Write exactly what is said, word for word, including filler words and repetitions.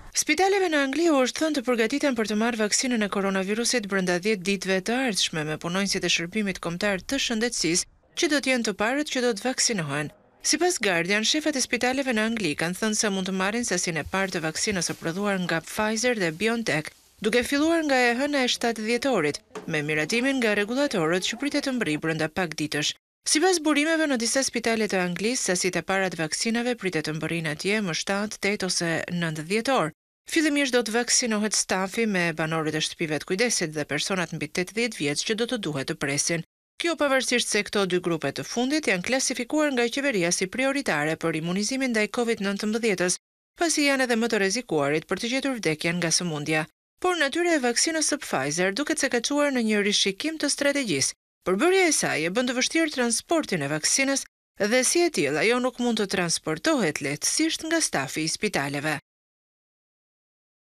Spitaleve në Angli u është thënë të përgatiten për të marrë vaksinën e koronavirusit brenda dhjetë ditëve të ardhshme me punonjësit e shërbimit kombëtar të shëndetësisë që do të jenë të parët që do të vaksinohen. Sipas Guardian, shefat e spitaleve në Angli kanë thënë se mund të marrin sasinë e parë të vaksinës së prodhuar nga Pfizer dhe BioNTech, duke filluar nga e hëna e shtatë dhjetorit, me miratimin nga rregullatorët që pritet të mbrijë brenda pak ditësh. Sipas burimeve në disa spitale të Anglisë, sasitë e para të vaksinave pritet të mbërrinë atje më shtatë, tetë ose nëntë dhjetor. Fillimisht do të vaksinohet stafi me banorët e shtëpive të kujdesit dhe personat mbi tetëdhjetë vjeç që do të duhet të presin. Kjo pavarësisht se këto dy grupe të fundit janë klasifikuar nga qeveria si prioritare për imunizimin ndaj kovid nëntëmbëdhjetës, pasi janë edhe më të rrezikuarit për të gjetur vdekjen nga sëmundja. Por natyra e vaksinës së Pfizer duket se ka çuar në një rishikim të strategjisë. Përbërja e saj e bën të vështirë transportin e vaksinës dhe si e tillë ajo nuk mund të transportohet lehtësisht nga stafi i spitaleve.